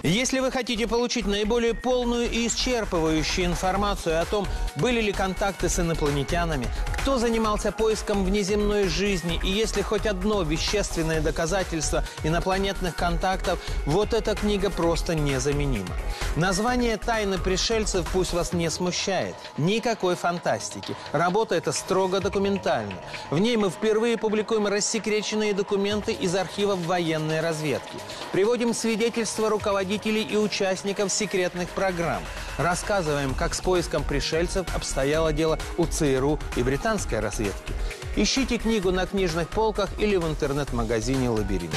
Если вы хотите получить наиболее полную и исчерпывающую информацию о том, были ли контакты с инопланетянами, кто занимался поиском внеземной жизни и есть ли хоть одно вещественное доказательство инопланетных контактов, вот эта книга просто незаменима. Название «Тайны пришельцев» пусть вас не смущает. Никакой фантастики. Работа эта строго документальная. В ней мы впервые публикуем рассекреченные документы из архивов военной разведки. Приводим свидетельства руководителей и участников секретных программ. Рассказываем, как с поиском пришельцев обстояло дело у ЦРУ и британской разведки. Ищите книгу на книжных полках или в интернет-магазине «Лабиринт».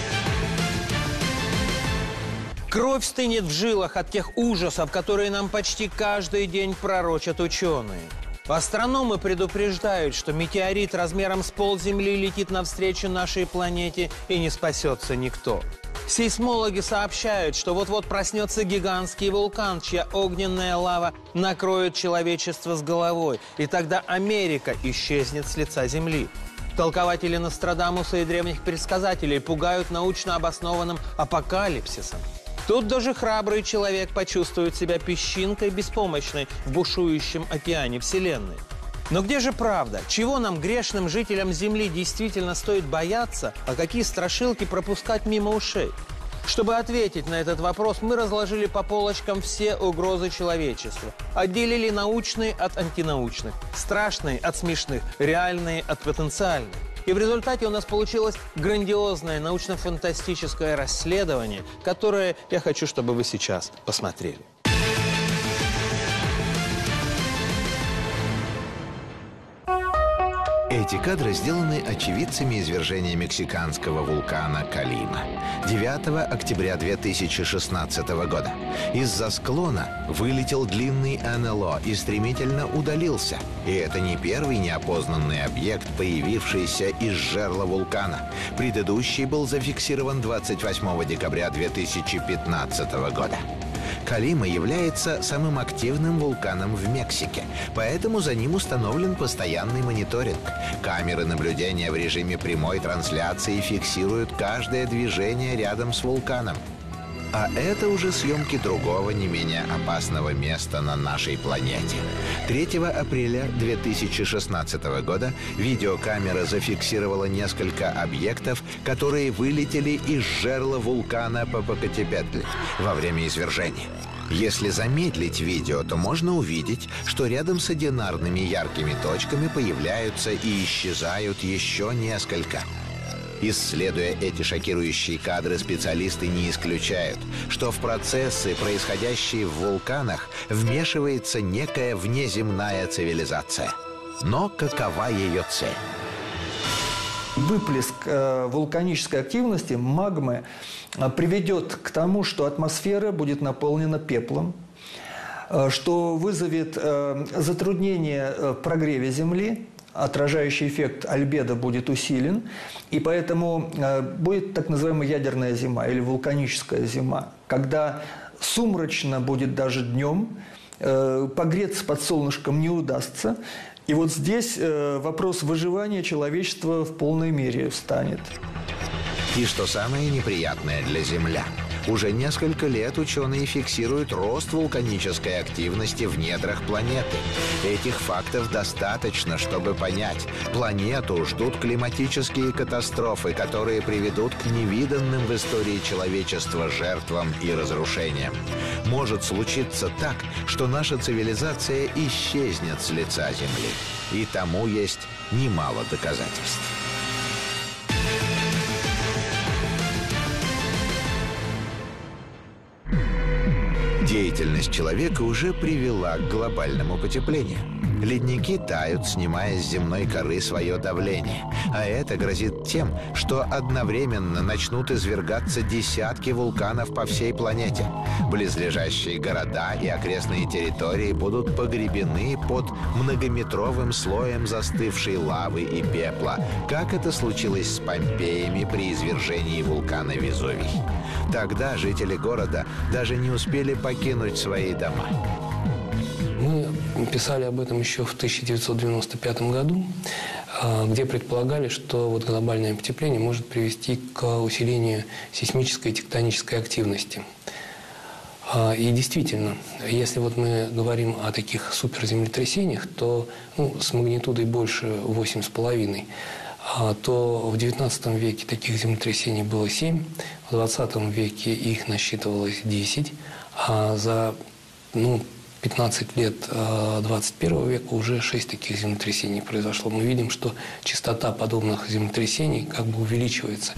Кровь стынет в жилах от тех ужасов, которые нам почти каждый день пророчат ученые. Астрономы предупреждают, что метеорит размером с полземли летит навстречу нашей планете и не спасется никто. Сейсмологи сообщают, что вот-вот проснется гигантский вулкан, чья огненная лава накроет человечество с головой, и тогда Америка исчезнет с лица Земли. Толкователи Нострадамуса и древних предсказателей пугают научно обоснованным апокалипсисом. Тут даже храбрый человек почувствует себя песчинкой беспомощной в бушующем океане Вселенной. Но где же правда? Чего нам, грешным жителям Земли, действительно стоит бояться, а какие страшилки пропускать мимо ушей? Чтобы ответить на этот вопрос, мы разложили по полочкам все угрозы человечеству. Отделили научные от антинаучных, страшные от смешных, реальные от потенциальных. И в результате у нас получилось грандиозное научно-фантастическое расследование, которое я хочу, чтобы вы сейчас посмотрели. Эти кадры сделаны очевидцами извержения мексиканского вулкана Колима 9 октября 2016 года. Из-за склона вылетел длинный НЛО и стремительно удалился. И это не первый неопознанный объект, появившийся из жерла вулкана. Предыдущий был зафиксирован 28 декабря 2015 года. Колима является самым активным вулканом в Мексике, поэтому за ним установлен постоянный мониторинг. Камеры наблюдения в режиме прямой трансляции фиксируют каждое движение рядом с вулканом. А это уже съемки другого, не менее опасного места на нашей планете. 3 апреля 2016 года видеокамера зафиксировала несколько объектов, которые вылетели из жерла вулкана Попокатепетль во время извержения. Если замедлить видео, то можно увидеть, что рядом с одинарными яркими точками появляются и исчезают еще несколько. Исследуя эти шокирующие кадры, специалисты не исключают, что в процессы, происходящие в вулканах, вмешивается некая внеземная цивилизация. Но какова ее цель? Выплеск вулканической активности, магмы, приведет к тому, что атмосфера будет наполнена пеплом, что вызовет затруднение в прогреве Земли, отражающий эффект альбедо будет усилен, и поэтому будет так называемая ядерная зима или вулканическая зима, когда сумрачно будет даже днем, погреться под солнышком не удастся. И вот здесь вопрос выживания человечества в полной мере встанет. И что самое неприятное для землян, уже несколько лет ученые фиксируют рост вулканической активности в недрах планеты. Этих фактов достаточно, чтобы понять, планету ждут климатические катастрофы, которые приведут к невиданным в истории человечества жертвам и разрушениям. Может случиться так, что наша цивилизация исчезнет с лица Земли. И тому есть немало доказательств. Деятельность человека уже привела к глобальному потеплению. Ледники тают, снимая с земной коры свое давление. А это грозит тем, что одновременно начнут извергаться десятки вулканов по всей планете. Близлежащие города и окрестные территории будут погребены под многометровым слоем застывшей лавы и пепла, как это случилось с Помпеями при извержении вулкана Везувий. Тогда жители города даже не успели покинуть свои дома. Мы писали об этом еще в 1995 году, где предполагали, что вот глобальное потепление может привести к усилению сейсмической и тектонической активности. И действительно, если вот мы говорим о таких суперземлетрясениях, то с магнитудой больше 8,5, то в XIX веке таких землетрясений было 7, в XX веке их насчитывалось 10, а за 15 лет 21 века уже 6 таких землетрясений произошло. Мы видим, что частота подобных землетрясений как бы увеличивается.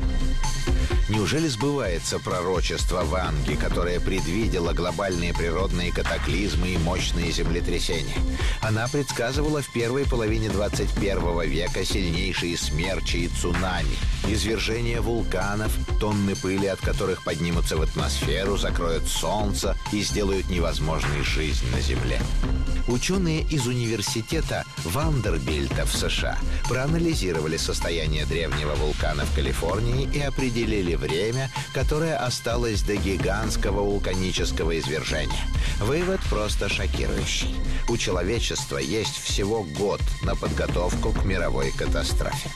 Неужели сбывается пророчество Ванги, которое предвидело глобальные природные катаклизмы и мощные землетрясения? Она предсказывала в первой половине 21 века сильнейшие смерчи и цунами, извержения вулканов, тонны пыли, от которых поднимутся в атмосферу, закроют солнце и сделают невозможной жизнь на Земле. Ученые из университета Вандербильта в США проанализировали состояние древнего вулкана в Калифорнии и определили время, которое осталось до гигантского вулканического извержения. Вывод просто шокирующий. У человечества есть всего год на подготовку к мировой катастрофе.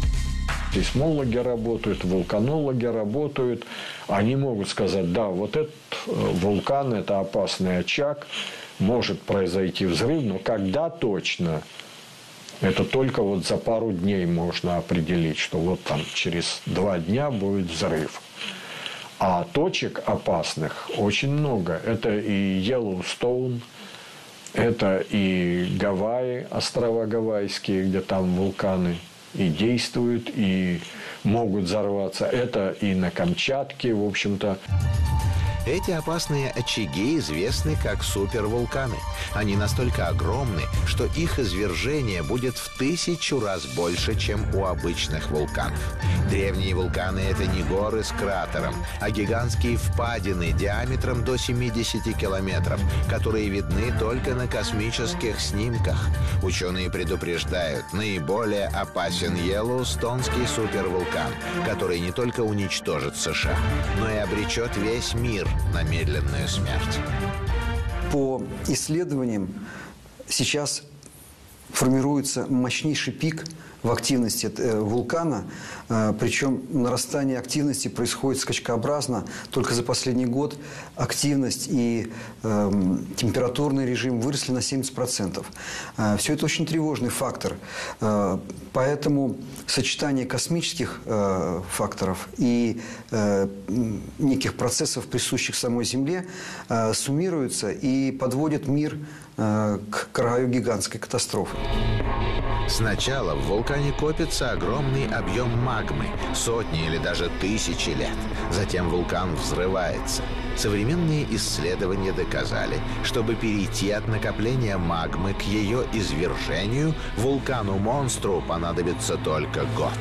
Сейсмологи работают, вулканологи работают. Они могут сказать, да, вот этот вулкан – это опасный очаг, может произойти взрыв, но когда точно, это только вот за пару дней можно определить, что вот там через 2 дня будет взрыв. А точек опасных очень много. Это и Йеллоустоун, это и Гавайи, острова Гавайские, где там вулканы и действуют, и могут взорваться. Это и на Камчатке, в общем-то. Эти опасные очаги известны как супервулканы. Они настолько огромны, что их извержение будет в 1000 раз больше, чем у обычных вулканов. Древние вулканы – это не горы с кратером, а гигантские впадины диаметром до 70 километров, которые видны только на космических снимках. Ученые предупреждают, наиболее опасен Йеллоустонский супервулкан, который не только уничтожит США, но и обречет весь мир на медленную смерть. По исследованиям сейчас формируется мощнейший пик в активности вулкана, причем нарастание активности происходит скачкообразно. Только за последний год активность и температурный режим выросли на 70%. Все это очень тревожный фактор. Поэтому сочетание космических факторов и неких процессов, присущих самой Земле, суммируются и подводят мир к краю гигантской катастрофы. Сначала в вулкане копится огромный объем магмы, сотни или даже тысячи лет. Затем вулкан взрывается. Современные исследования доказали, чтобы перейти от накопления магмы к ее извержению, вулкану-монстру понадобится только год.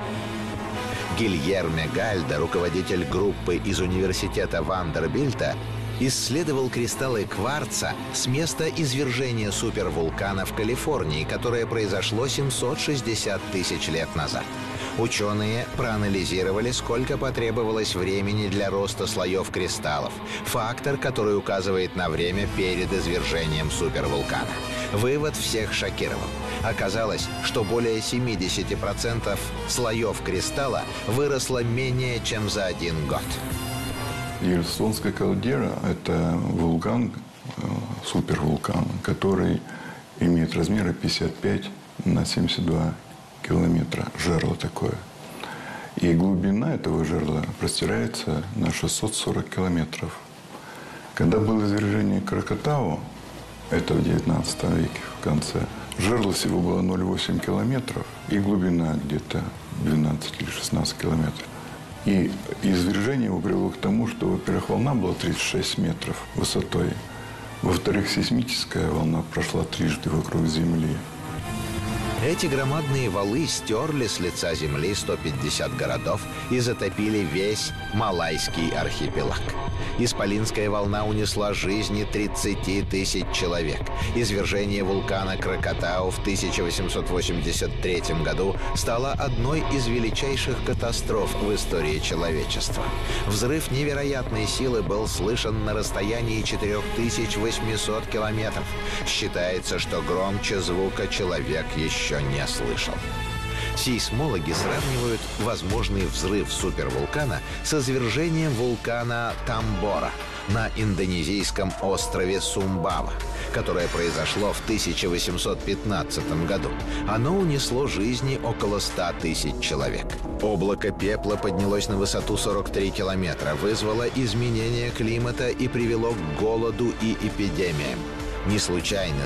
Гильерме Гальдо, руководитель группы из университета Вандербильта, исследовал кристаллы кварца с места извержения супервулкана в Калифорнии, которое произошло 760 тысяч лет назад. Ученые проанализировали, сколько потребовалось времени для роста слоев кристаллов, фактор, который указывает на время перед извержением супервулкана. Вывод всех шокировал. Оказалось, что более 70% слоев кристалла выросло менее чем за 1 год. Йеллоустонская кальдера – это вулкан, супервулкан, который имеет размеры 55 на 72 километра. Жерло такое. И глубина этого жерла простирается на 640 километров. Когда было извержение Кракатау, это в 19 веке в конце, жерло всего было 0,8 километров и глубина где-то 12 или 16 километров. И извержение его привело к тому, что, во-первых, волна была 36 метров высотой. Во-вторых, сейсмическая волна прошла трижды вокруг Земли. Эти громадные валы стерли с лица Земли 150 городов и затопили весь Малайский архипелаг. Исполинская волна унесла жизни 30 тысяч человек. Извержение вулкана Кракатау в 1883 году стало одной из величайших катастроф в истории человечества. Взрыв невероятной силы был слышен на расстоянии 4800 километров. Считается, что громче звука человек еще не слышал. Сейсмологи сравнивают возможный взрыв супервулкана с извержением вулкана Тамбора на индонезийском острове Сумбава, которое произошло в 1815 году. Оно унесло жизни около 100 тысяч человек. Облако пепла поднялось на высоту 43 километра, вызвало изменение климата и привело к голоду и эпидемиям. Не случайно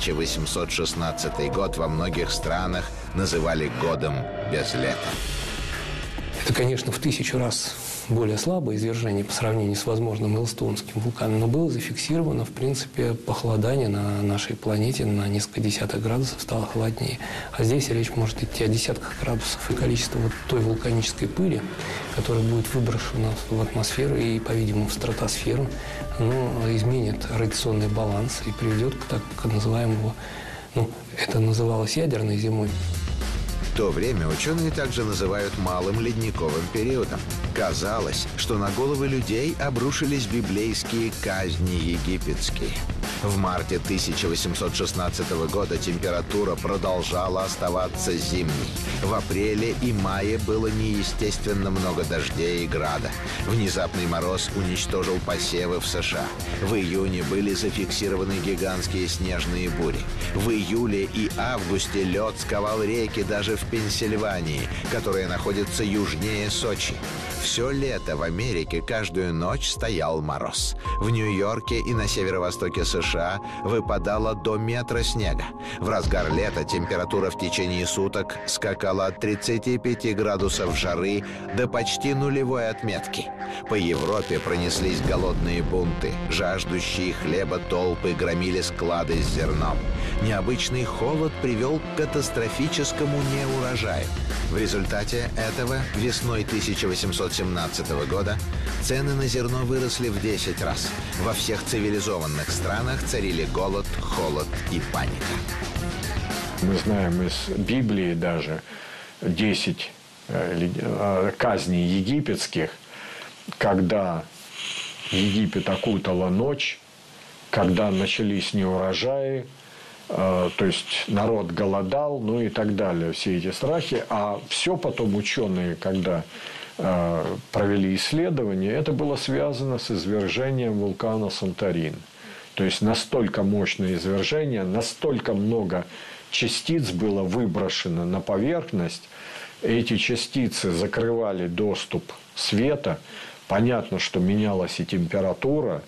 1816 год во многих странах называли годом без лета. Это, конечно, в 1000 раз более слабое извержение по сравнению с возможным Йеллоустонским вулканом, но было зафиксировано, в принципе, похолодание на нашей планете на несколько десятых градусов, стало холоднее. А здесь речь может идти о десятках градусов, и количество вот той вулканической пыли, которая будет выброшена в атмосферу и, по-видимому, в стратосферу, оно изменит радиационный баланс и приведет к так называемому, это называлось ядерной зимой. В то время ученые также называют малым ледниковым периодом. Казалось, что на головы людей обрушились библейские казни египетские. В марте 1816 года температура продолжала оставаться зимней. В апреле и мае было неестественно много дождей и града. Внезапный мороз уничтожил посевы в США. В июне были зафиксированы гигантские снежные бури. В июле и августе лед сковал реки даже в Пенсильвании, которая находится южнее Сочи. Все лето в Америке каждую ночь стоял мороз. В Нью-Йорке и на северо-востоке США выпадало до метра снега. В разгар лета температура в течение суток скакала от 35 градусов жары до почти нулевой отметки. По Европе пронеслись голодные бунты. Жаждущие хлеба толпы громили склады с зерном. Необычный холод привел к катастрофическому неурожаю. В результате этого весной 1817 года цены на зерно выросли в 10 раз. Во всех цивилизованных странах царили голод, холод и паника. Мы знаем из Библии даже 10 казней египетских, когда Египет окутала ночь, когда начались неурожаи, то есть народ голодал, и так далее, все эти страхи. А все потом ученые, когда провели исследования, это было связано с извержением вулкана Санторин. То есть настолько мощное извержение, настолько много частиц было выброшено на поверхность. Эти частицы закрывали доступ света. Понятно, что менялась и температура,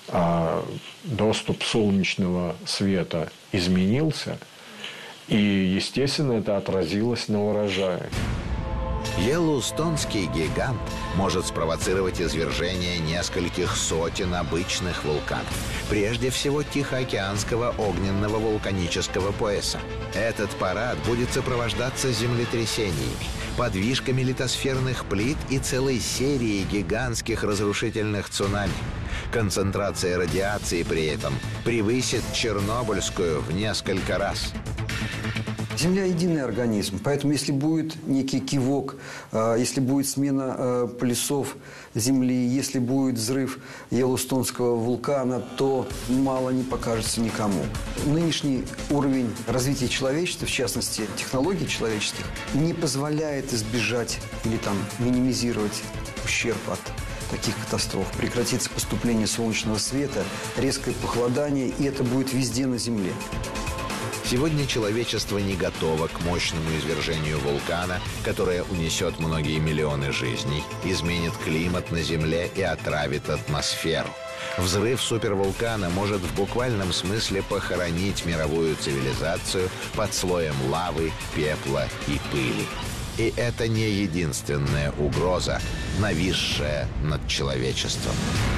а доступ солнечного света изменился, и, естественно, это отразилось на урожае. Йеллоустонский гигант может спровоцировать извержение нескольких сотен обычных вулканов. Прежде всего, Тихоокеанского огненного вулканического пояса. Этот парад будет сопровождаться землетрясениями, подвижками литосферных плит и целой серией гигантских разрушительных цунами. Концентрация радиации при этом превысит Чернобыльскую в несколько раз. Земля – единый организм, поэтому если будет некий кивок, если будет смена полюсов Земли, если будет взрыв Йеллоустонского вулкана, то мало не покажется никому. Нынешний уровень развития человечества, в частности технологий человеческих, не позволяет избежать или минимизировать ущерб от таких катастроф. Прекратится поступление солнечного света, резкое похолодание, и это будет везде на Земле. Сегодня человечество не готово к мощному извержению вулкана, которое унесет многие миллионы жизней, изменит климат на Земле и отравит атмосферу. Взрыв супервулкана может в буквальном смысле похоронить мировую цивилизацию под слоем лавы, пепла и пыли. И это не единственная угроза, нависшая над человечеством.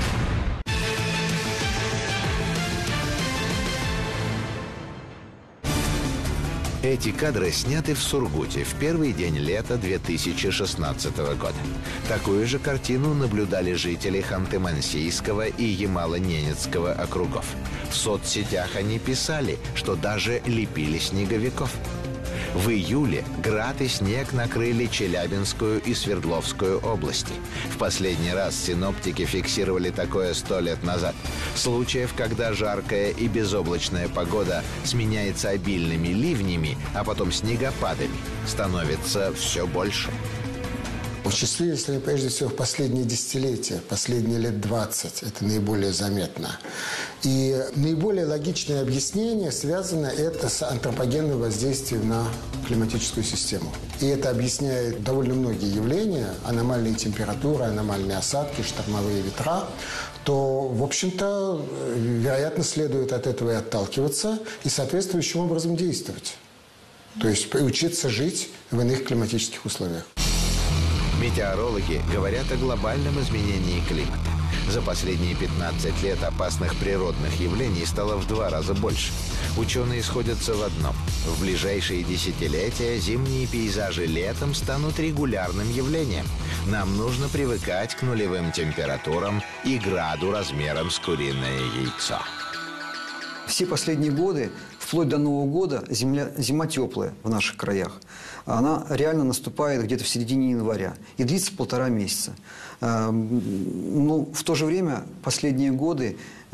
Эти кадры сняты в Сургуте в первый день лета 2016 года. Такую же картину наблюдали жители Ханты-Мансийского и Ямало-Ненецкого округов. В соцсетях они писали, что даже лепили снеговиков. В июле град и снег накрыли Челябинскую и Свердловскую области. В последний раз синоптики фиксировали такое 100 лет назад. Случаев, когда жаркая и безоблачная погода сменяется обильными ливнями, а потом снегопадами, становится все больше. Участились они прежде всего в последние десятилетия, последние лет 20. Это наиболее заметно. И наиболее логичное объяснение связано это с антропогенным воздействием на климатическую систему. И это объясняет довольно многие явления, аномальные температуры, аномальные осадки, штормовые ветра, то, в общем-то, вероятно, следует от этого и отталкиваться, и соответствующим образом действовать. То есть учиться жить в иных климатических условиях. Метеорологи говорят о глобальном изменении климата. За последние 15 лет опасных природных явлений стало в 2 раза больше. Ученые сходятся в одном. В ближайшие десятилетия зимние пейзажи летом станут регулярным явлением. Нам нужно привыкать к нулевым температурам и граду размером с куриное яйцо. Все последние годы, вплоть до Нового года, зима теплая в наших краях. Она реально наступает где-то в середине января и длится 1,5 месяца. Но в то же время последние годы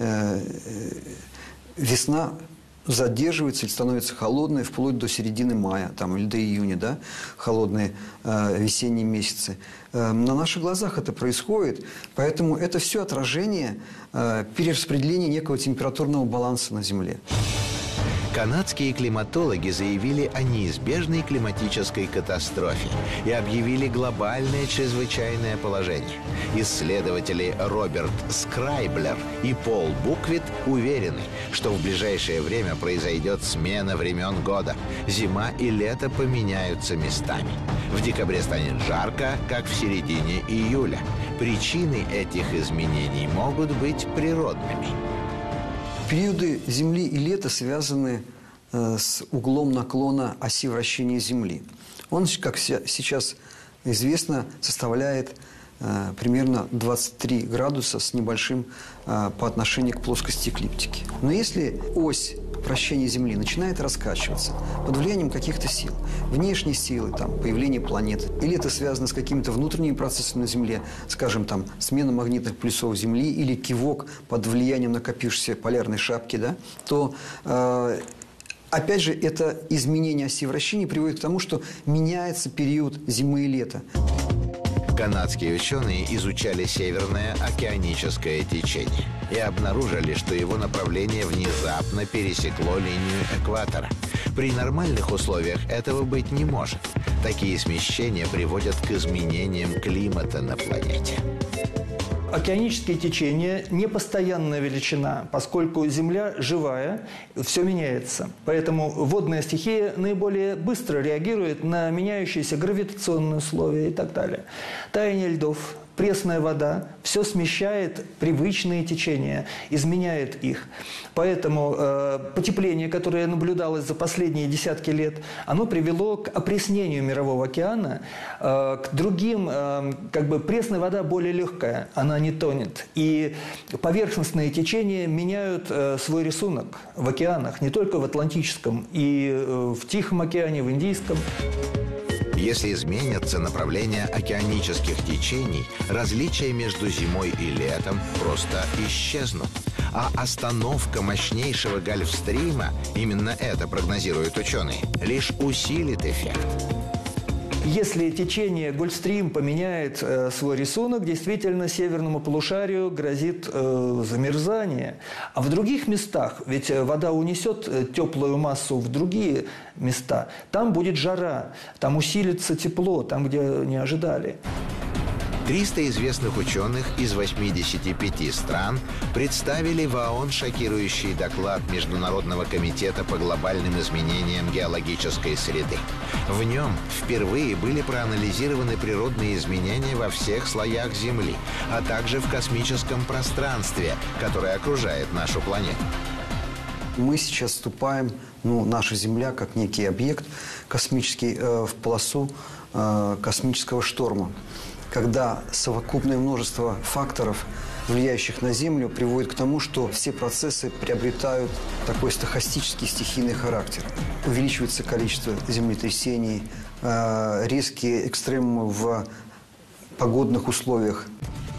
весна задерживается или становится холодной вплоть до середины мая там, или до июня, да, холодные весенние месяцы. На наших глазах это происходит, поэтому это все отражение перераспределения некого температурного баланса на Земле. Канадские климатологи заявили о неизбежной климатической катастрофе и объявили глобальное чрезвычайное положение. Исследователи Роберт Скрайблер и Пол Буквит уверены, что в ближайшее время произойдет смена времен года. Зима и лето поменяются местами. В декабре станет жарко, как в середине июля. Причины этих изменений могут быть природными. Периоды Земли и лета связаны с углом наклона оси вращения Земли. Он, как сейчас известно, составляет примерно 23 градуса с небольшим по отношению к плоскости эклиптики. Но если ось вращения Земли начинает раскачиваться под влиянием каких-то сил, внешние силы, там, появление планет, или это связано с какими-то внутренними процессами на Земле, скажем, там, смена магнитных полюсов Земли или кивок под влиянием накопившейся полярной шапки, да, то, опять же, это изменение оси вращения приводит к тому, что меняется период зимы и лета. Канадские ученые изучали северное океаническое течение и обнаружили, что его направление внезапно пересекло линию экватора. При нормальных условиях этого быть не может. Такие смещения приводят к изменениям климата на планете. Океанические течения – непостоянная величина, поскольку Земля живая, все меняется. Поэтому водная стихия наиболее быстро реагирует на меняющиеся гравитационные условия и так далее. Таяние льдов, пресная вода – все смещает привычные течения, изменяет их. Поэтому потепление, которое наблюдалось за последние десятки лет, оно привело к опреснению Мирового океана, к другим, пресная вода более легкая, она не тонет. И поверхностные течения меняют свой рисунок в океанах, не только в Атлантическом, и в Тихом океане, в Индийском. Если изменятся направления океанических течений, различия между зимой и летом просто исчезнут. А остановка мощнейшего гольфстрима, именно это прогнозируют ученые, лишь усилит эффект. Если течение Гольфстрим поменяет свой рисунок, действительно северному полушарию грозит замерзание. А в других местах, ведь вода унесет теплую массу в другие места, там будет жара, там усилится тепло, там, где не ожидали. 300 известных ученых из 85 стран представили в ООН шокирующий доклад Международного комитета по глобальным изменениям геологической среды. В нем впервые были проанализированы природные изменения во всех слоях Земли, а также в космическом пространстве, которое окружает нашу планету. Мы сейчас вступаем, наша Земля, как некий объект космический, в полосу космического шторма. когда совокупное множество факторов, влияющих на Землю, приводит к тому, что все процессы приобретают такой стохастический стихийный характер. Увеличивается количество землетрясений, резкие экстремумы в погодных условиях.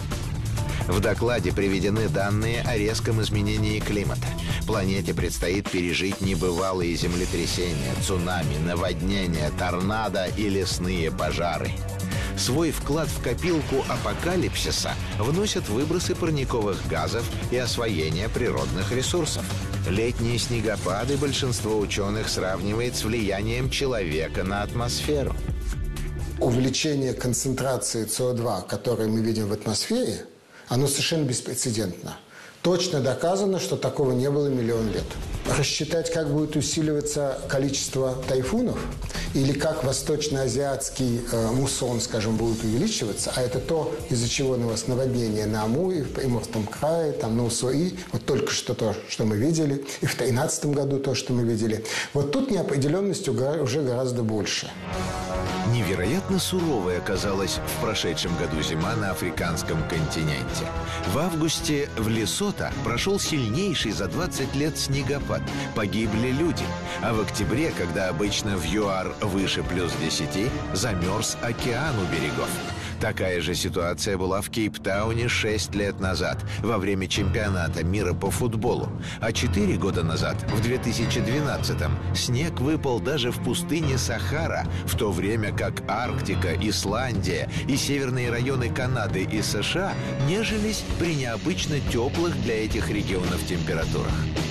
В докладе приведены данные о резком изменении климата. Планете предстоит пережить небывалые землетрясения, цунами, наводнения, торнадо и лесные пожары. Свой вклад в копилку апокалипсиса вносят выбросы парниковых газов и освоение природных ресурсов. Летние снегопады большинство ученых сравнивает с влиянием человека на атмосферу. Увеличение концентрации СО2, которое мы видим в атмосфере, оно совершенно беспрецедентно. Точно доказано, что такого не было миллион лет. Рассчитать, как будет усиливаться количество тайфунов, или как восточноазиатский муссон, скажем, будет увеличиваться, а это то, из-за чего у нас наводнение на Амуре, в Приморском крае, там на Уссуи, вот только что то, что мы видели, и в 2013 году то, что мы видели. Вот тут неопределенность уже гораздо больше. Невероятно суровой оказалась в прошедшем году зима на африканском континенте. В августе в Лесото прошел сильнейший за 20 лет снегопад. Погибли люди. А в октябре, когда обычно в ЮАР выше +10, замерз океан у берегов. Такая же ситуация была в Кейптауне 6 лет назад, во время чемпионата мира по футболу. А 4 года назад, в 2012-м, снег выпал даже в пустыне Сахара, в то время как Арктика, Исландия и северные районы Канады и США нежились при необычно теплых для этих регионов температурах.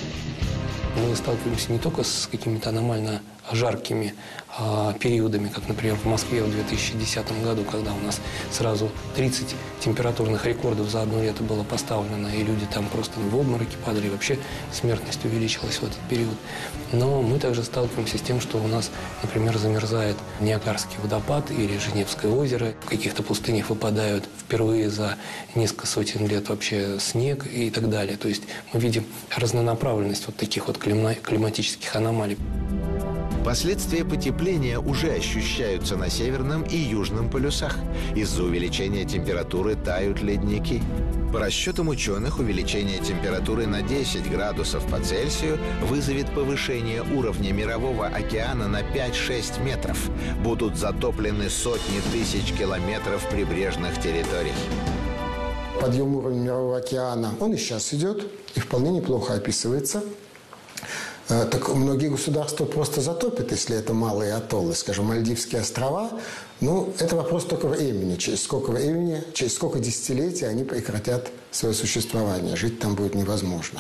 Мы сталкиваемся не только с какими-то аномально жаркими периодами, как, например, в Москве в 2010 году, когда у нас сразу 30 температурных рекордов за одно лето было поставлено, и люди там просто в обмороки падали, и вообще смертность увеличилась в этот период. Но мы также сталкиваемся с тем, что у нас, например, замерзает Ниагарский водопад или Женевское озеро. В каких-то пустынях выпадают впервые за несколько сотен лет вообще снег и так далее. То есть мы видим разнонаправленность вот таких вот климатических аномалий. Последствия потепления уже ощущаются на северном и южном полюсах. Из-за увеличения температуры тают ледники. По расчетам ученых, увеличение температуры на 10 градусов по Цельсию вызовет повышение уровня мирового океана на 5-6 метров. Будут затоплены сотни тысяч километров прибрежных территорий. Подъем уровня мирового океана, он и сейчас идет, и вполне неплохо описывается. Так многие государства просто затопят, если это малые атоллы, скажем, Мальдивские острова. Ну, это вопрос только времени. Через сколько десятилетий они прекратят свое существование. Жить там будет невозможно.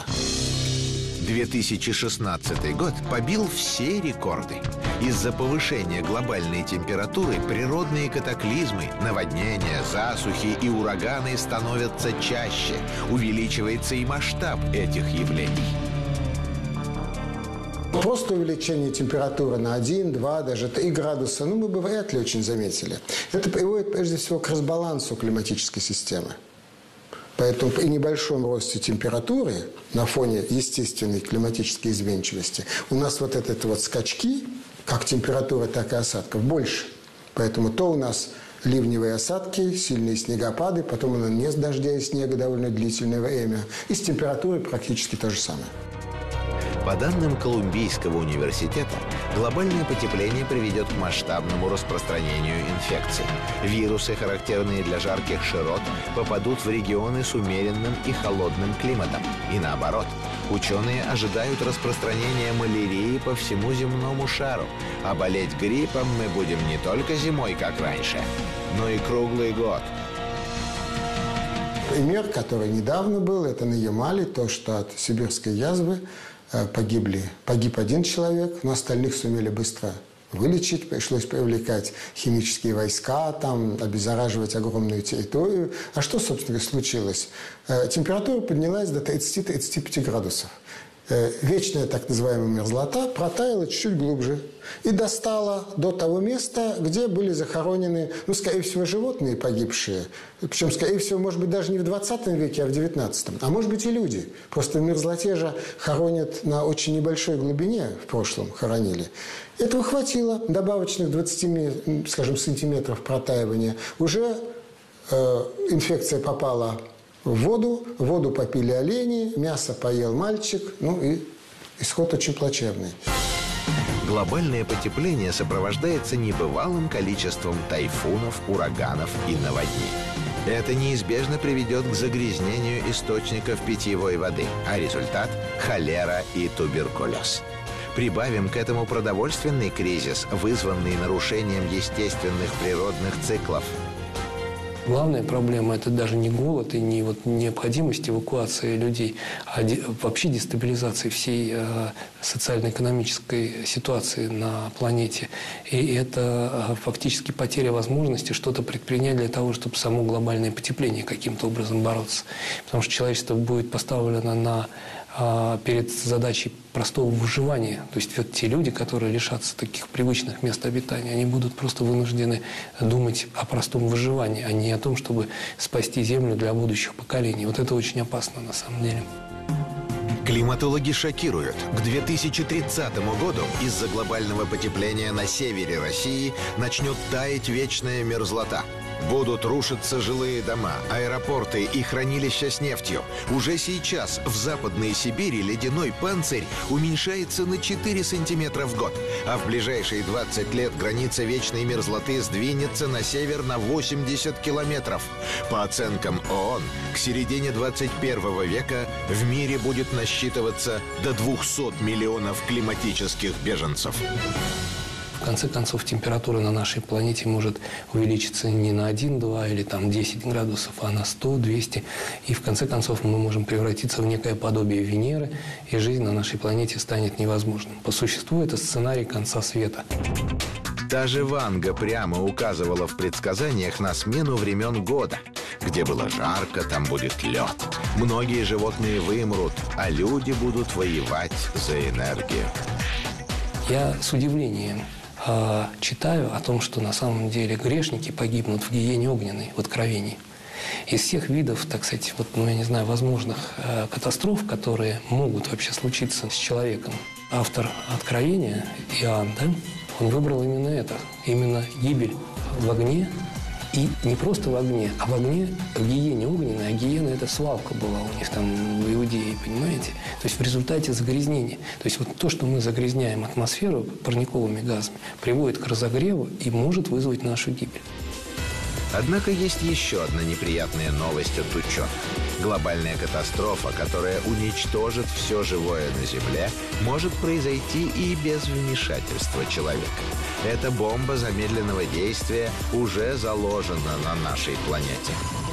2016 год побил все рекорды. Из-за повышения глобальной температуры природные катаклизмы, наводнения, засухи и ураганы становятся чаще. Увеличивается и масштаб этих явлений. Просто увеличение температуры на 1, 2, даже 3 градуса, мы бы вряд ли очень заметили. Это приводит, прежде всего, к разбалансу климатической системы. Поэтому при небольшом росте температуры на фоне естественной климатической изменчивости у нас вот скачки, как температуры, так и осадков, больше. Поэтому то у нас ливневые осадки, сильные снегопады, потом у нас нет дождя и снега довольно длительное время. И с температурой практически то же самое. По данным Колумбийского университета, глобальное потепление приведет к масштабному распространению инфекций. Вирусы, характерные для жарких широт, попадут в регионы с умеренным и холодным климатом. И наоборот, ученые ожидают распространения малярии по всему земному шару. А болеть гриппом мы будем не только зимой, как раньше, но и круглый год. Пример, который недавно был, это на Ямале, то, что от сибирской язвы погиб один человек, но остальных сумели быстро вылечить. Пришлось привлекать химические войска, обеззараживать огромную территорию. А что, собственно, случилось? Температура поднялась до 30-35 градусов. Вечная так называемая мерзлота протаяла чуть-чуть глубже и достала до того места, где были захоронены, скорее всего, животные погибшие. Причем, скорее всего, может быть, даже не в 20 веке, а в 19. А может быть и люди. Просто в мерзлоте же хоронят на очень небольшой глубине, в прошлом хоронили. Этого хватило, добавочных 20, скажем, сантиметров протаивания. Уже инфекция попала в воду попили олени, мясо поел мальчик, ну и исход очень плачевный. Глобальное потепление сопровождается небывалым количеством тайфунов, ураганов и наводнений. Это неизбежно приведет к загрязнению источников питьевой воды, а результат – холера и туберкулез. Прибавим к этому продовольственный кризис, вызванный нарушением естественных природных циклов. Главная проблема – это даже не голод и не необходимость эвакуации людей, а вообще дестабилизации всей социально-экономической ситуации на планете. И это фактически потеря возможности что-то предпринять для того, чтобы само глобальное потепление каким-то образом бороться. Потому что человечество будет поставлено перед задачей простого выживания. То есть вот те люди, которые лишатся таких привычных мест обитания, они будут просто вынуждены думать о простом выживании, а не о том, чтобы спасти Землю для будущих поколений. Вот это очень опасно на самом деле. Климатологи шокируют. К 2030 году из-за глобального потепления на севере России начнет таять вечная мерзлота. Будут рушиться жилые дома, аэропорты и хранилища с нефтью. Уже сейчас в Западной Сибири ледяной панцирь уменьшается на 4 сантиметра в год, а в ближайшие 20 лет граница вечной мерзлоты сдвинется на север на 80 километров. По оценкам ООН, к середине 21 века в мире будет насчитываться до 200 миллионов климатических беженцев. В конце концов, температура на нашей планете может увеличиться не на 1, 2 или там 10 градусов, а на 100, 200. И в конце концов мы можем превратиться в некое подобие Венеры, и жизнь на нашей планете станет невозможной. По существу это сценарий конца света. Та же Ванга прямо указывала в предсказаниях на смену времен года. Где было жарко, там будет лед. Многие животные вымрут, а люди будут воевать за энергию. Я с удивлением читаю о том, что на самом деле грешники погибнут в гиене огненной, в откровении. Из всех видов, так сказать, я не знаю, возможных катастроф, которые могут вообще случиться с человеком, автор Откровения, Иоанн, он выбрал именно это, именно гибель в огне. И не просто в огне, а в огне, в гиене огненной. А гиена – это свалка была у них там в Иудее, понимаете? То есть в результате загрязнения. То есть вот то, что мы загрязняем атмосферу парниковыми газами, приводит к разогреву и может вызвать нашу гибель. Однако есть еще одна неприятная новость от ученых. Глобальная катастрофа, которая уничтожит все живое на Земле, может произойти и без вмешательства человека. Эта бомба замедленного действия уже заложена на нашей планете.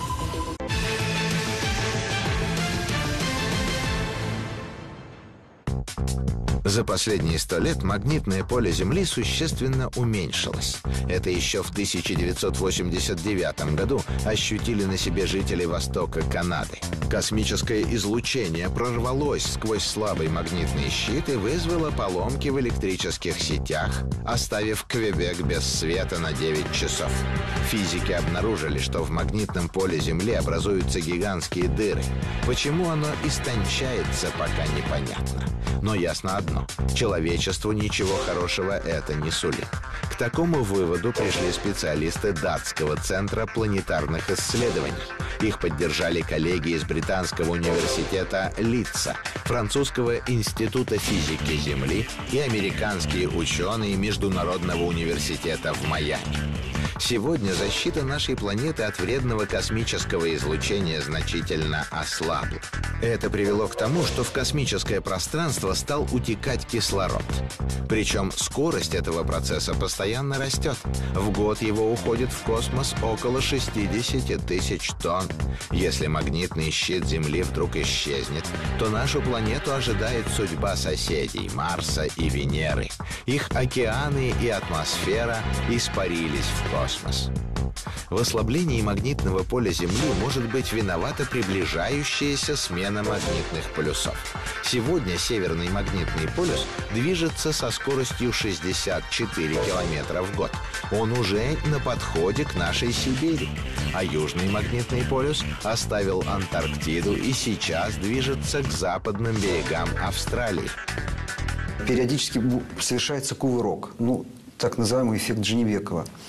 За последние 100 лет магнитное поле Земли существенно уменьшилось. Это еще в 1989 году ощутили на себе жители востока Канады. Космическое излучение прорвалось сквозь слабый магнитный щит и вызвало поломки в электрических сетях, оставив Квебек без света на 9 часов. Физики обнаружили, что в магнитном поле Земли образуются гигантские дыры. Почему оно истончается, пока непонятно. Но ясно одно – человечеству ничего хорошего это не сулит. К такому выводу пришли специалисты датского центра планетарных исследований. Их поддержали коллеги из британского университета Лидса, французского института физики Земли и американские ученые Международного университета в Майами. Сегодня защита нашей планеты от вредного космического излучения значительно ослабла. Это привело к тому, что в космическое пространство стал утекать кислород. Причем скорость этого процесса постоянно растет. В год его уходит в космос около 60 тысяч тонн. Если магнитный щит Земли вдруг исчезнет, то нашу планету ожидает судьба соседей Марса и Венеры. Их океаны и атмосфера испарились в космос. В ослаблении магнитного поля Земли может быть виновата приближающаяся смена магнитных полюсов. Сегодня северный магнитный полюс движется со скоростью 64 километра в год. Он уже на подходе к нашей Сибири. А южный магнитный полюс оставил Антарктиду и сейчас движется к западным берегам Австралии. Периодически совершается кувырок, так называемый эффект Дженевекова.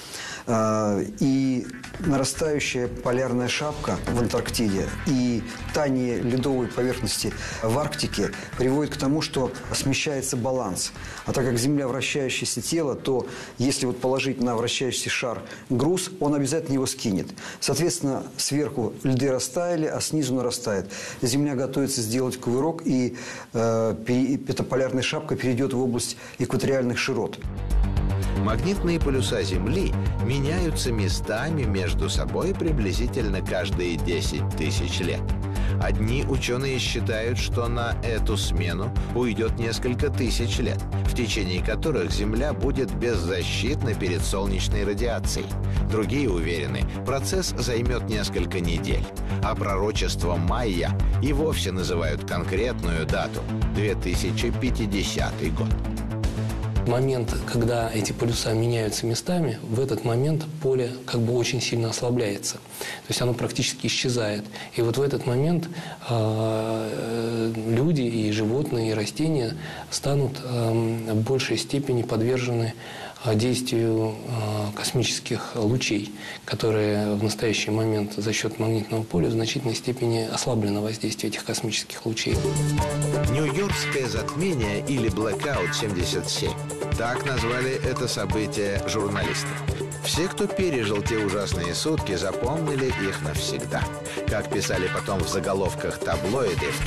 И нарастающая полярная шапка в Антарктиде и таяние ледовой поверхности в Арктике приводит к тому, что смещается баланс. А так как Земля вращающееся тело, то если вот положить на вращающийся шар груз, он обязательно его скинет. Соответственно, сверху льды растаяли, а снизу нарастает. Земля готовится сделать кувырок, и эта полярная шапка перейдет в область экваториальных широт. Магнитные полюса Земли меняются местами между собой приблизительно каждые 10 тысяч лет. Одни ученые считают, что на эту смену уйдет несколько тысяч лет, в течение которых Земля будет беззащитна перед солнечной радиацией. Другие уверены, процесс займет несколько недель. А пророчество майя и вовсе называют конкретную дату – 2050 год. Момент, когда эти полюса меняются местами, в этот момент поле как бы очень сильно ослабляется. То есть оно практически исчезает. И вот в этот момент люди и животные, и растения станут в большей степени подвержены действию космических лучей, которые в настоящий момент за счет магнитного поля в значительной степени ослаблено воздействие этих космических лучей. Нью-Йоркское затмение или Blackout 77. Так назвали это событие журналисты. Все, кто пережил те ужасные сутки, запомнили их навсегда. Как писали потом в заголовках таблоиды, в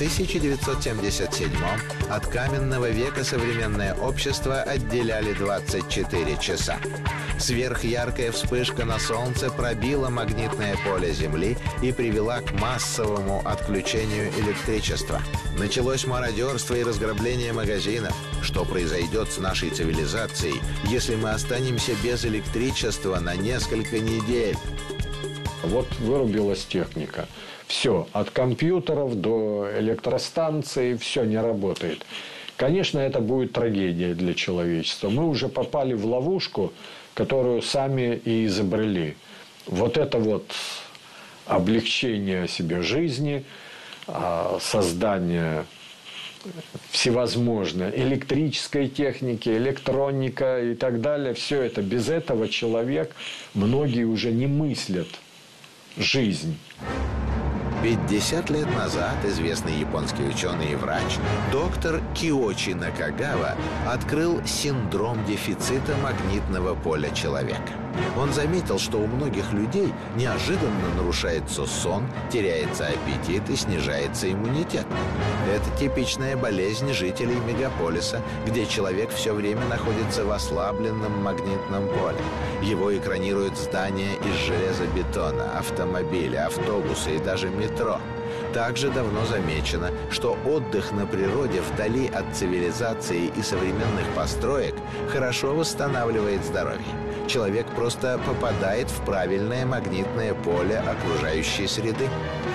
1977-м от каменного века современное общество отделяли 24 часа. Сверхяркая вспышка на Солнце пробила магнитное поле Земли и привела к массовому отключению электричества. Началось мародерство и разграбление магазинов. Что произойдет с нашей цивилизацией, если мы останемся без электричества на несколько недель? Вот вырубилась техника. Все, от компьютеров до электростанций, все не работает. Конечно, это будет трагедия для человечества. Мы уже попали в ловушку, которую сами и изобрели. Вот это вот облегчение себе жизни, создание всевозможной электрической техники, электроника и так далее. Все это. Без этого человек, многие уже не мыслят жизнь. 50 лет назад известный японский ученый и врач доктор Киочи Накагава открыл синдром дефицита магнитного поля человека. Он заметил, что у многих людей неожиданно нарушается сон, теряется аппетит и снижается иммунитет. Это типичная болезнь жителей мегаполиса, где человек все время находится в ослабленном магнитном поле. Его экранируют здания из железобетона, автомобили, автобусы и даже метро. Также давно замечено, что отдых на природе вдали от цивилизации и современных построек хорошо восстанавливает здоровье. Человек просто попадает в правильное магнитное поле окружающей среды.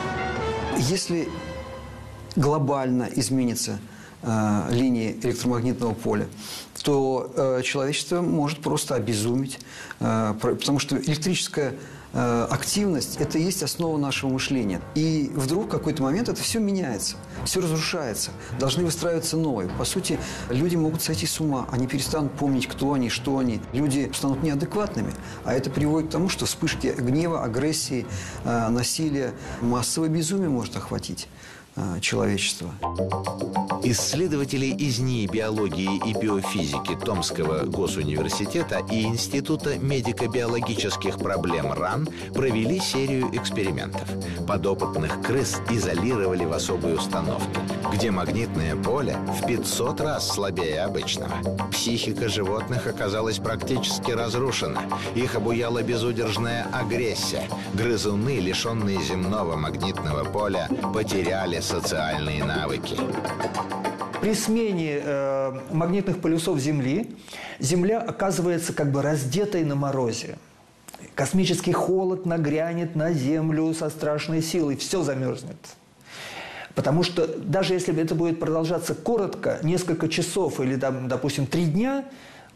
Если глобально изменится линии электромагнитного поля, то человечество может просто обезуметь, потому что электрическая активность – это и есть основа нашего мышления. И вдруг в какой-то момент это все меняется, все разрушается, должны выстраиваться новые. По сути, люди могут сойти с ума, они перестанут помнить, кто они, что они. Люди станут неадекватными, а это приводит к тому, что вспышки гнева, агрессии, насилия, массовое безумие может охватить человечества. Исследователи из НИИ биологии и биофизики Томского госуниверситета и Института медико-биологических проблем РАН провели серию экспериментов. Подопытных крыс изолировали в особой установке, где магнитное поле в 500 раз слабее обычного. Психика животных оказалась практически разрушена. Их обуяла безудержная агрессия. Грызуны, лишенные земного магнитного поля, потеряли социальные навыки. При смене магнитных полюсов Земли Земля оказывается как бы раздетой на морозе. Космический холод нагрянет на Землю со страшной силой, все замерзнет. Потому что даже если это будет продолжаться коротко, несколько часов или, допустим, 3 дня,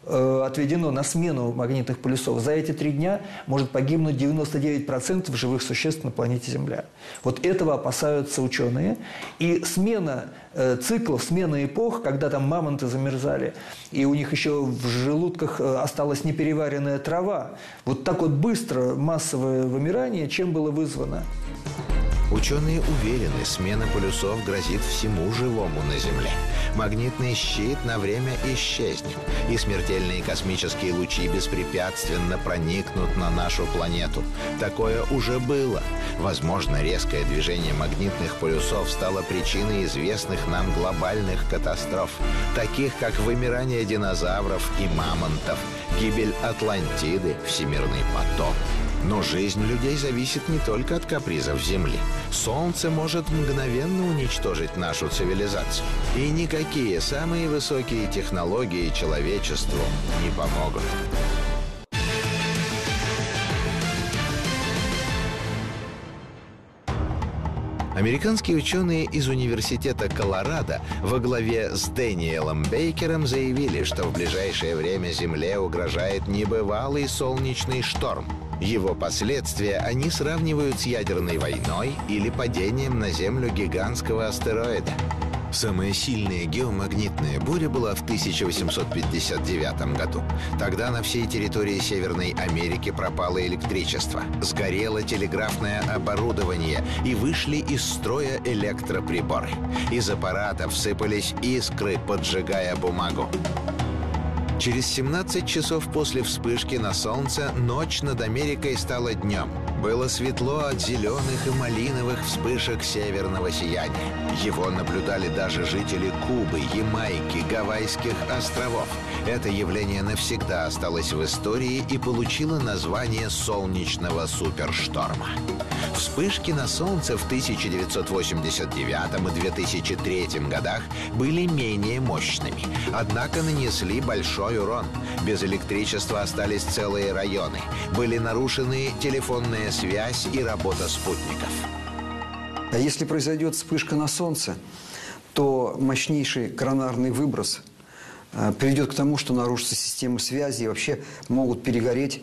отведено на смену магнитных полюсов, за эти 3 дня может погибнуть 99% живых существ на планете Земля. Вот этого опасаются ученые. И смена циклов, смена эпох, когда там мамонты замерзали, и у них еще в желудках осталась непереваренная трава. Вот так вот быстро массовое вымирание чем было вызвано? Ученые уверены, смена полюсов грозит всему живому на Земле. Магнитный щит на время исчезнет, и смертельные космические лучи беспрепятственно проникнут на нашу планету. Такое уже было. Возможно, резкое движение магнитных полюсов стало причиной известных нам глобальных катастроф, таких как вымирание динозавров и мамонтов, гибель Атлантиды, всемирный потоп. Но жизнь людей зависит не только от капризов Земли. Солнце может мгновенно уничтожить нашу цивилизацию. И никакие самые высокие технологии человечеству не помогут. Американские ученые из Университета Колорадо во главе с Дэниелом Бейкером заявили, что в ближайшее время Земле угрожает небывалый солнечный шторм. Его последствия они сравнивают с ядерной войной или падением на Землю гигантского астероида. Самая сильная геомагнитная буря была в 1859 году. Тогда на всей территории Северной Америки пропало электричество, сгорело телеграфное оборудование и вышли из строя электроприборы. Из аппаратов сыпались искры, поджигая бумагу. Через 17 часов после вспышки на Солнце ночь над Америкой стала днем. Было светло от зеленых и малиновых вспышек северного сияния. Его наблюдали даже жители Кубы, Ямайки, Гавайских островов. Это явление навсегда осталось в истории и получило название солнечного супершторма. Вспышки на Солнце в 1989 и 2003 годах были менее мощными, однако нанесли большой урон. Без электричества остались целые районы. Были нарушены телефонная связь и работа спутников. А если произойдет вспышка на Солнце, то мощнейший коронарный выброс приведет к тому, что нарушится система связи и вообще могут перегореть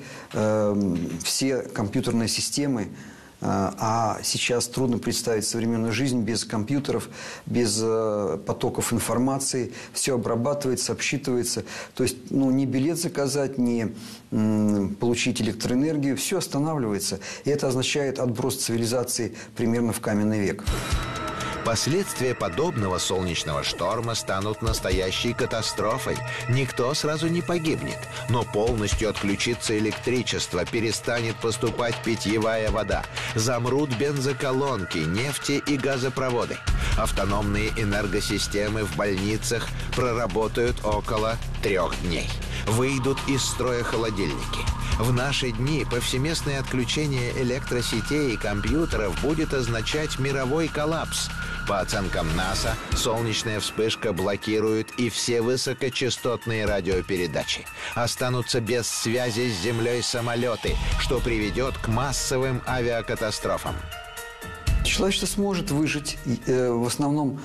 все компьютерные системы. А сейчас трудно представить современную жизнь без компьютеров, без потоков информации. Все обрабатывается, обсчитывается. То есть, ни билет заказать, ни получить электроэнергию. Все останавливается. И это означает отброс цивилизации примерно в каменный век. Последствия подобного солнечного шторма станут настоящей катастрофой. Никто сразу не погибнет, но полностью отключится электричество, перестанет поступать питьевая вода, замрут бензоколонки, нефти и газопроводы. Автономные энергосистемы в больницах проработают около 3 дней. Выйдут из строя холодильники. В наши дни повсеместное отключение электросетей и компьютеров будет означать мировой коллапс. По оценкам НАСА, солнечная вспышка блокирует и все высокочастотные радиопередачи. Останутся без связи с Землей самолеты, что приведет к массовым авиакатастрофам. Человечество сможет выжить, в основном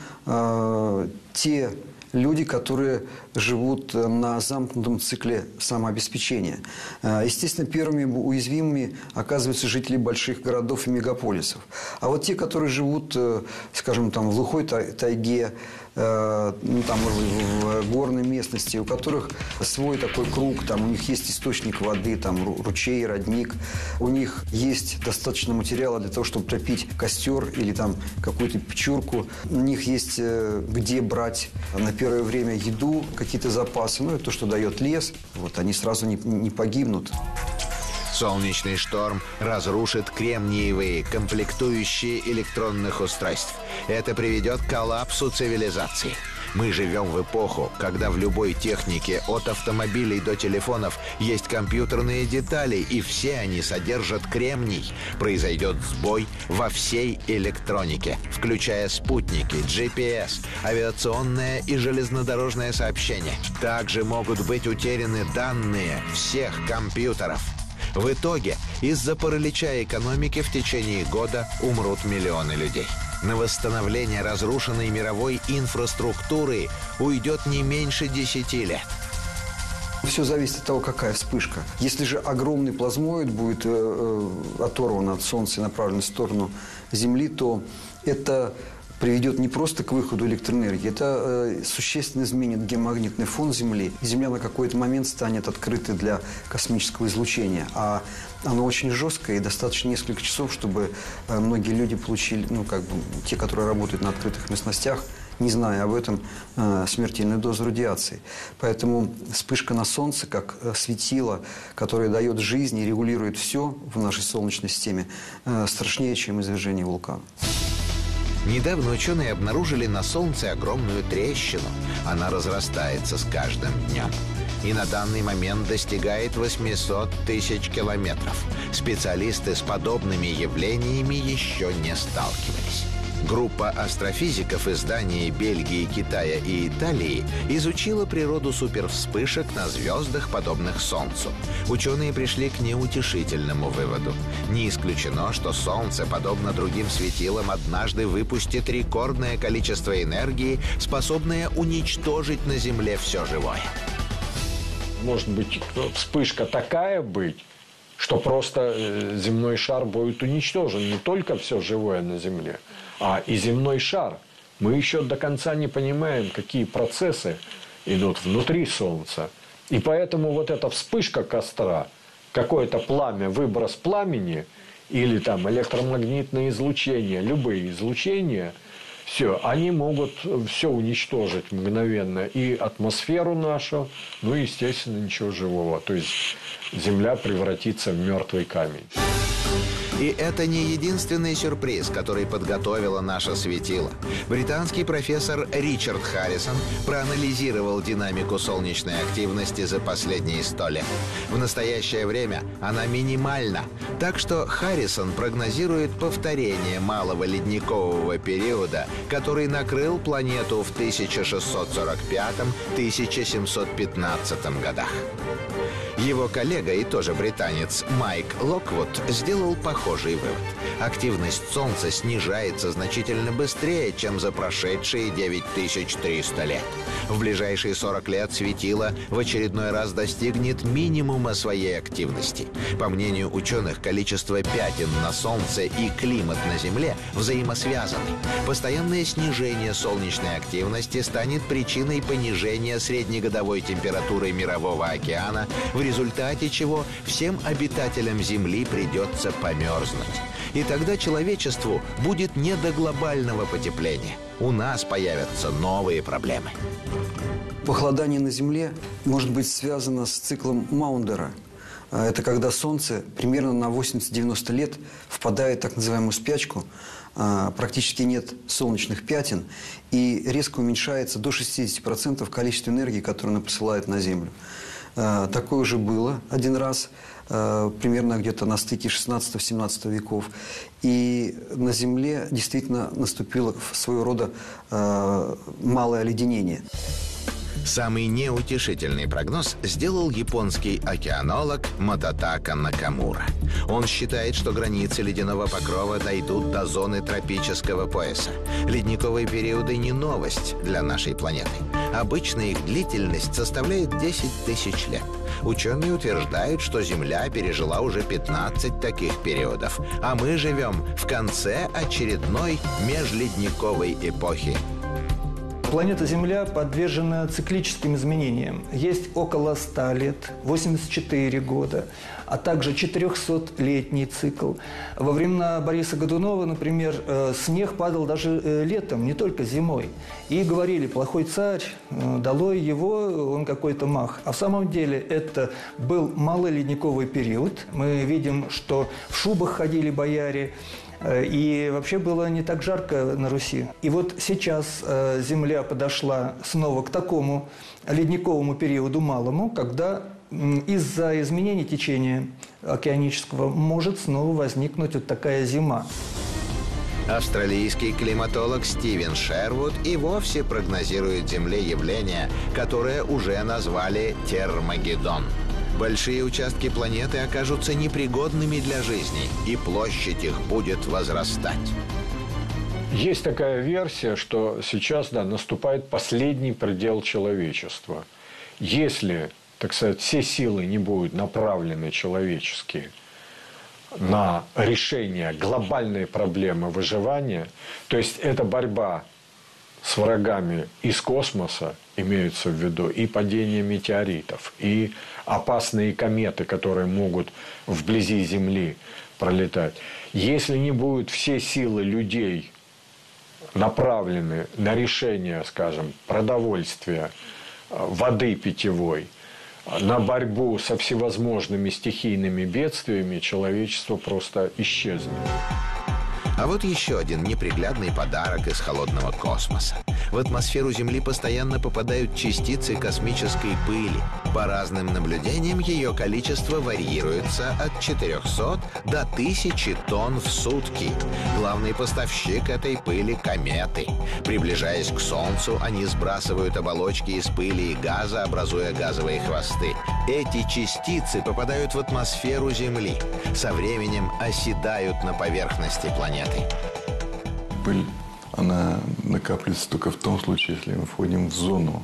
те люди, которые живут на замкнутом цикле самообеспечения. Естественно, первыми уязвимыми оказываются жители больших городов и мегаполисов. А вот те, которые живут, скажем, в глухой тайге, в горной местности, у которых свой такой круг, у них есть источник воды, ручей, родник, у них есть достаточно материала для того, чтобы топить костер или какую-то печурку, у них есть где брать на первое время еду, какие-то запасы, это то, что дает лес, они сразу не погибнут. Солнечный шторм разрушит кремниевые, комплектующие электронных устройств. Это приведет к коллапсу цивилизации. Мы живем в эпоху, когда в любой технике, от автомобилей до телефонов, есть компьютерные детали, и все они содержат кремний. Произойдет сбой во всей электронике, включая спутники, GPS, авиационное и железнодорожное сообщение. Также могут быть утеряны данные всех компьютеров. В итоге, из-за паралича экономики в течение года умрут миллионы людей. На восстановление разрушенной мировой инфраструктуры уйдет не меньше 10 лет. Все зависит от того, какая вспышка. Если же огромный плазмоид будет оторван от Солнца и направлен в сторону Земли, то это приведет не просто к выходу электроэнергии, это существенно изменит геомагнитный фон Земли. Земля на какой-то момент станет открытой для космического излучения. А оно очень жесткое, и достаточно несколько часов, чтобы многие люди получили, те, которые работают на открытых местностях, не зная об этом, смертельную дозу радиации. Поэтому вспышка на Солнце, как светило, которое дает жизнь и регулирует все в нашей Солнечной системе, страшнее, чем извержение вулкана. Недавно ученые обнаружили на Солнце огромную трещину. Она разрастается с каждым днем. И на данный момент достигает 800 тысяч километров. Специалисты с подобными явлениями еще не сталкивались. Группа астрофизиков из Дании, Бельгии, Китая и Италии изучила природу супервспышек на звездах, подобных Солнцу. Ученые пришли к неутешительному выводу. Не исключено, что Солнце, подобно другим светилам, однажды выпустит рекордное количество энергии, способное уничтожить на Земле все живое. Может быть, вспышка такая быть, что просто земной шар будет уничтожен. Не только все живое на Земле, а и земной шар. Мы еще до конца не понимаем, какие процессы идут внутри Солнца. И поэтому вот эта вспышка костра, какое-то пламя, выброс пламени или там электромагнитное излучение, любые излучения, все, они могут все уничтожить мгновенно. И атмосферу нашу, естественно, ничего живого. То есть Земля превратится в мертвый камень. И это не единственный сюрприз, который подготовило наше светило. Британский профессор Ричард Харрисон проанализировал динамику солнечной активности за последние 100 лет. В настоящее время она минимальна, так что Харрисон прогнозирует повторение малого ледникового периода, который накрыл планету в 1645-1715 годах. Его коллега и тоже британец Майк Локвуд сделал похожий вывод. Активность Солнца снижается значительно быстрее, чем за прошедшие 9300 лет. В ближайшие 40 лет светило в очередной раз достигнет минимума своей активности. По мнению ученых, количество пятен на Солнце и климат на Земле взаимосвязаны. Постоянное снижение солнечной активности станет причиной понижения среднегодовой температуры Мирового океана, в результате чего всем обитателям Земли придется померзнуть. И тогда человечеству будет не до глобального потепления. У нас появятся новые проблемы. Похолодание на Земле может быть связано с циклом Маундера. Это когда Солнце примерно на 80-90 лет впадает в так называемую спячку, практически нет солнечных пятен и резко уменьшается до 60% количество энергии, которое оно посылает на Землю. Такое уже было один раз, примерно где-то на стыке 16-17 веков. И на Земле действительно наступило своего рода малое оледенение. Самый неутешительный прогноз сделал японский океанолог Мототака Накамура. Он считает, что границы ледяного покрова дойдут до зоны тропического пояса. Ледниковые периоды не новость для нашей планеты. Обычно их длительность составляет 10 тысяч лет. Ученые утверждают, что Земля пережила уже 15 таких периодов, а мы живем в конце очередной межледниковой эпохи. Планета Земля подвержена циклическим изменениям. Есть около 100 лет, 84 года, а также 400-летний цикл. Во времена Бориса Годунова, например, снег падал даже летом, не только зимой. И говорили: плохой царь, долой его, он какой-то мах. А в самом деле это был малый ледниковый период. Мы видим, что в шубах ходили бояре, и вообще было не так жарко на Руси. И вот сейчас Земля подошла снова к такому ледниковому периоду малому, когда из-за изменения течения океанического может снова возникнуть вот такая зима. Австралийский климатолог Стивен Шервуд и вовсе прогнозирует Земле явление, которое уже назвали Термагеддон. Большие участки планеты окажутся непригодными для жизни, и площадь их будет возрастать. Есть такая версия, что сейчас наступает последний предел человечества. Если так сказать, все силы не будут направлены человеческие на решение глобальной проблемы выживания, то есть это борьба с врагами из космоса, имеются в виду и падение метеоритов, и опасные кометы, которые могут вблизи Земли пролетать. Если не будут все силы людей направлены на решение, скажем, продовольствия, воды питьевой, на борьбу со всевозможными стихийными бедствиями, человечество просто исчезнет. А вот еще один неприглядный подарок из холодного космоса. В атмосферу Земли постоянно попадают частицы космической пыли. По разным наблюдениям ее количество варьируется от 400 до 1000 тонн в сутки. Главный поставщик этой пыли – кометы. Приближаясь к Солнцу, они сбрасывают оболочки из пыли и газа, образуя газовые хвосты. Эти частицы попадают в атмосферу Земли. Со временем оседают на поверхности планеты. Пыль, она накапливается только в том случае, если мы входим в зону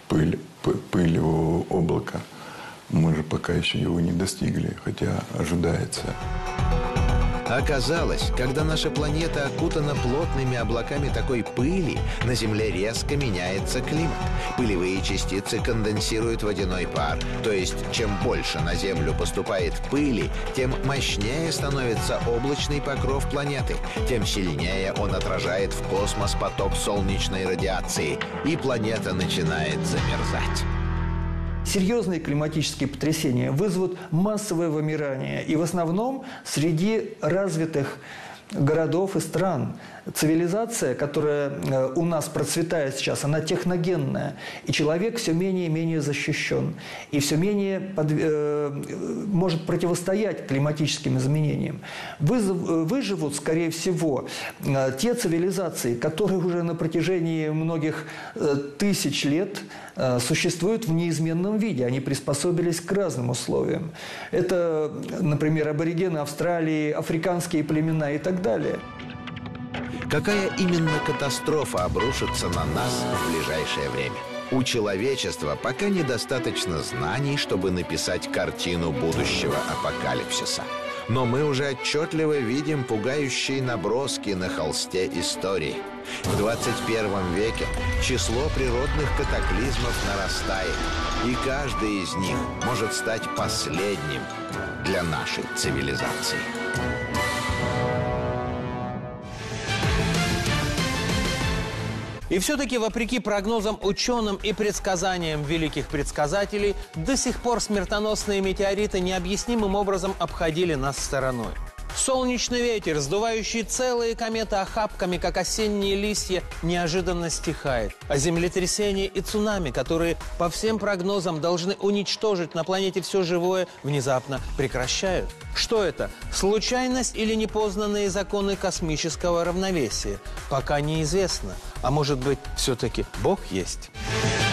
пылевого облака. Мы же пока еще его не достигли, хотя ожидается. Оказалось, когда наша планета окутана плотными облаками такой пыли, на Земле резко меняется климат. Пылевые частицы конденсируют водяной пар. То есть, чем больше на Землю поступает пыли, тем мощнее становится облачный покров планеты, тем сильнее он отражает в космос поток солнечной радиации, и планета начинает замерзать. Серьезные климатические потрясения вызовут массовое вымирание, и в основном среди развитых городов и стран. Цивилизация, которая у нас процветает сейчас, она техногенная, и человек все менее и менее защищен, и все менее может противостоять климатическим изменениям. Выживут, скорее всего, те цивилизации, которые уже на протяжении многих тысяч лет существуют в неизменном виде. Они приспособились к разным условиям. Это, например, аборигены Австралии, африканские племена и так далее. Какая именно катастрофа обрушится на нас в ближайшее время? У человечества пока недостаточно знаний, чтобы написать картину будущего апокалипсиса. Но мы уже отчетливо видим пугающие наброски на холсте истории. В 21 веке число природных катаклизмов нарастает, и каждый из них может стать последним для нашей цивилизации. И все-таки, вопреки прогнозам ученым и предсказаниям великих предсказателей, до сих пор смертоносные метеориты необъяснимым образом обходили нас стороной. Солнечный ветер, сдувающий целые кометы охапками, как осенние листья, неожиданно стихает. А землетрясения и цунами, которые по всем прогнозам должны уничтожить на планете все живое, внезапно прекращают. Что это? Случайность или непознанные законы космического равновесия? Пока неизвестно. А может быть, все-таки Бог есть?